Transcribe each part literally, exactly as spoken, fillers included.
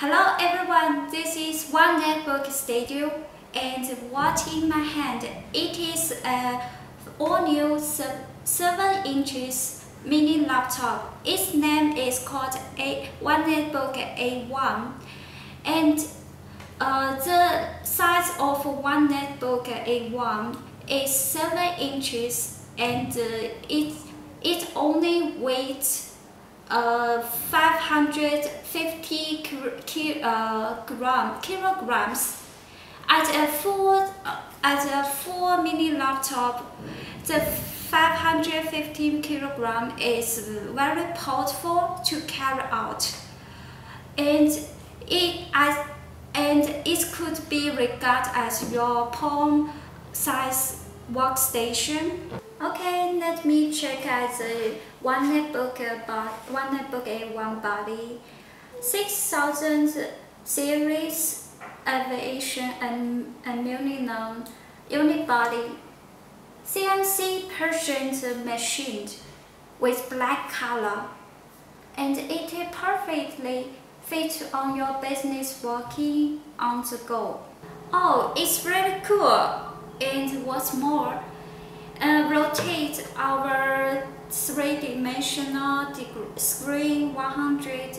Hello everyone, this is One Netbook Studio, and what in my hand, it is a all-new seven inches mini laptop. Its name is called a One Netbook A one, and uh, the size of One Netbook A one is seven inches, and uh, it, it only weighs Uh, five hundred fifty ki uh, gram, kilograms. As a full, uh, as a full mini laptop, the five hundred fifty kilogram is very powerful to carry out, and it as and it could be regarded as your palm-size workstation. Okay, let me check out the One Netbook, uh, One Netbook A one body. six thousand series aviation and aluminum unibody, C N C Persian machined with black color, and it perfectly fits on your business working on the go. Oh, it's really cool! And what's more, Uh, rotate our three-dimensional screen one hundred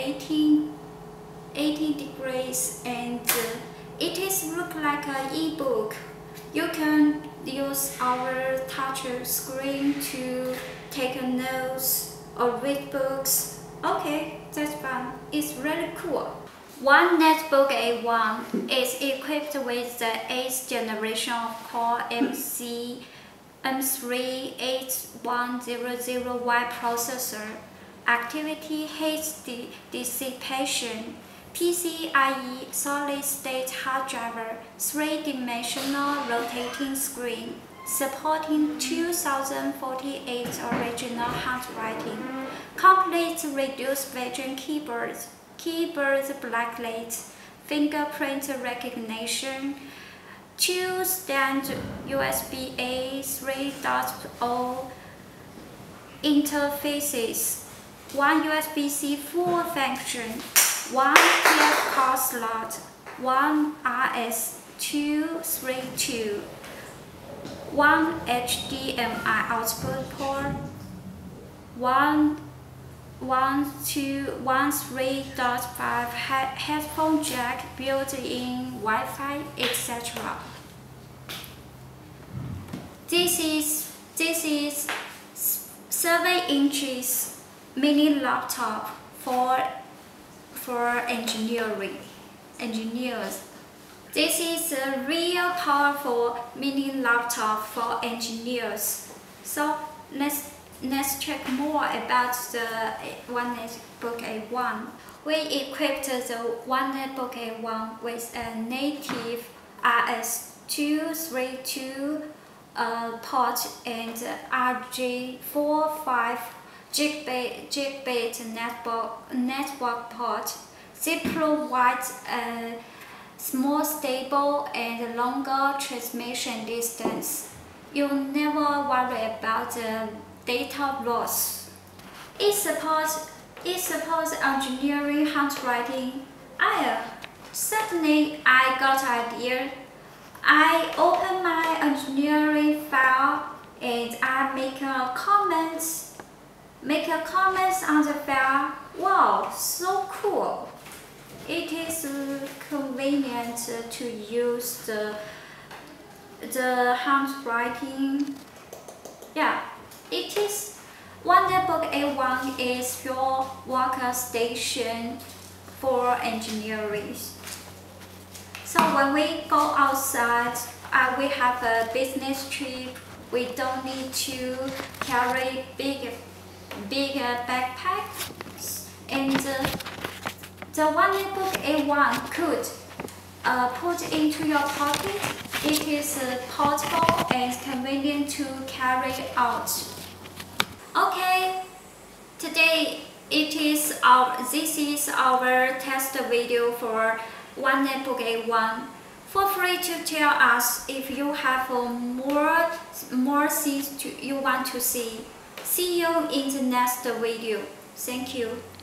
eighty degrees, and uh, it is look like an e-book. You can use our touch screen to take notes or read books. Okay, that's fun. It's really cool. One Netbook A one is equipped with the eighth generation of Core M C M three eight one hundred Y processor, activity heat dissipation, PCIe solid-state hard driver, three-dimensional rotating screen, supporting two thousand forty-eight original handwriting, complete reduced vision keyboard, keyboard backlight, fingerprint recognition, two standard U S B A three point oh interfaces, one U S B C full function, one P F card slot, one R S two thirty-two, one H D M I output port, one one two one three point five headphone jack, built-in Wi-Fi, et cetera. This is this is seven inches mini laptop for for engineering engineers. This is a real powerful mini laptop for engineers. So let's Let's check more about the One Netbook A one. We equipped the One Netbook A one with a native R S two thirty-two uh, port and R J forty-five gigabit network, network port. They provide a more stable and longer transmission distance. You'll never worry about the data loss. It supports it supports engineering handwriting. I suddenly I got an idea. I open my engineering file and I make a comments make a comments on the file. Wow, so cool! It is convenient to use the the handwriting. Yeah. It is One Netbook A one is your workstation for engineering. So when we go outside, uh, we have a business trip. We don't need to carry big, big uh, backpack, and uh, the One Netbook A one could uh, put into your pocket. It is uh, portable and convenient to carry out. Okay, today it is our this is our test video for One Netbook A one. Feel free to tell us if you have uh, more more things to, you want to see. See you in the next video. Thank you.